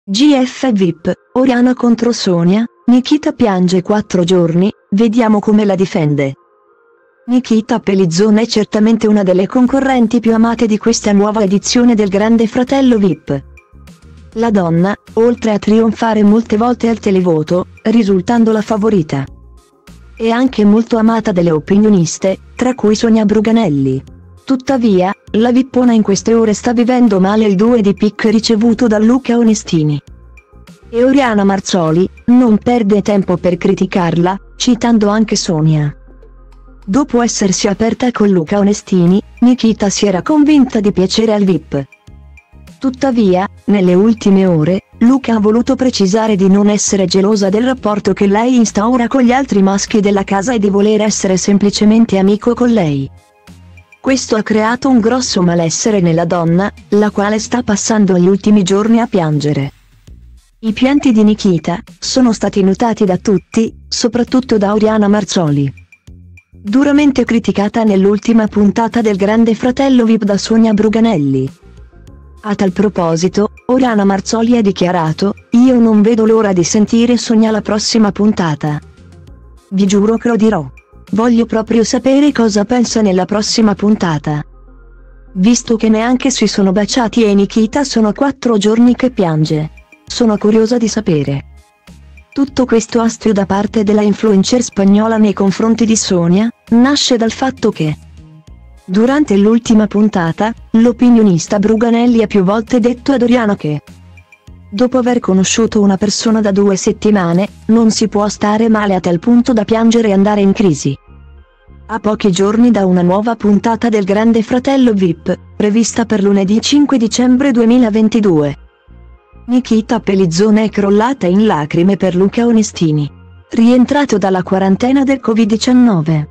GF VIP, Oriana contro Sonia, Nikita piange 4 giorni, vediamo come la difende. Nikita Pellizzone è certamente una delle concorrenti più amate di questa nuova edizione del Grande Fratello VIP. La donna, oltre a trionfare molte volte al televoto, risultando la favorita, è anche molto amata dalle opinioniste, tra cui Sonia Bruganelli. Tuttavia, la vippona in queste ore sta vivendo male il 2 di picche ricevuto da Luca Onestini. E Oriana Marzoli non perde tempo per criticarla, citando anche Sonia. Dopo essersi aperta con Luca Onestini, Nikita si era convinta di piacere al VIP. Tuttavia, nelle ultime ore, Luca ha voluto precisare di non essere gelosa del rapporto che lei instaura con gli altri maschi della casa e di voler essere semplicemente amico con lei. Questo ha creato un grosso malessere nella donna, la quale sta passando gli ultimi giorni a piangere. I pianti di Nikita sono stati notati da tutti, soprattutto da Oriana Marzoli. Duramente criticata nell'ultima puntata del Grande Fratello VIP da Sonia Bruganelli. A tal proposito, Oriana Marzoli ha dichiarato: "Io non vedo l'ora di sentire Sonia la prossima puntata. Vi giuro che lo dirò. Voglio proprio sapere cosa pensa nella prossima puntata. Visto che neanche si sono baciati e Nikita sono 4 giorni che piange. Sono curiosa di sapere." Tutto questo astio da parte della influencer spagnola nei confronti di Sonia, nasce dal fatto che, durante l'ultima puntata, l'opinionista Bruganelli ha più volte detto ad Oriana che, dopo aver conosciuto una persona da 2 settimane, non si può stare male a tal punto da piangere e andare in crisi. A pochi giorni da una nuova puntata del Grande Fratello VIP, prevista per lunedì 5 dicembre 2022. Nikita Pellizzone è crollata in lacrime per Luca Onestini, rientrato dalla quarantena del Covid-19.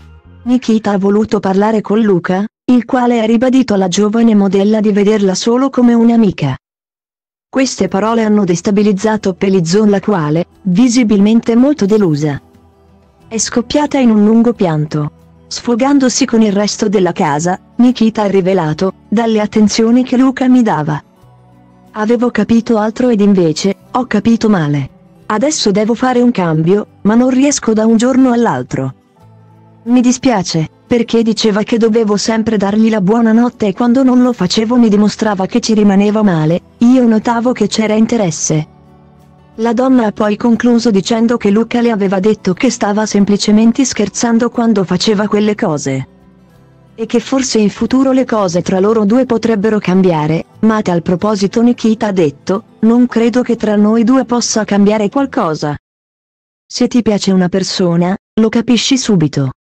Nikita ha voluto parlare con Luca, il quale ha ribadito alla giovane modella di vederla solo come un'amica. Queste parole hanno destabilizzato Pellizzone, la quale, visibilmente molto delusa, è scoppiata in un lungo pianto. Sfogandosi con il resto della casa, Nikita ha rivelato: "Dalle attenzioni che Luca mi dava, avevo capito altro ed invece, ho capito male. Adesso devo fare un cambio, ma non riesco da un giorno all'altro. Mi dispiace, perché diceva che dovevo sempre dargli la buonanotte e quando non lo facevo mi dimostrava che ci rimaneva male, io notavo che c'era interesse." La donna ha poi concluso dicendo che Luca le aveva detto che stava semplicemente scherzando quando faceva quelle cose. E che forse in futuro le cose tra loro due potrebbero cambiare, ma a tal proposito Nikita ha detto: "Non credo che tra noi due possa cambiare qualcosa. Se ti piace una persona, lo capisci subito.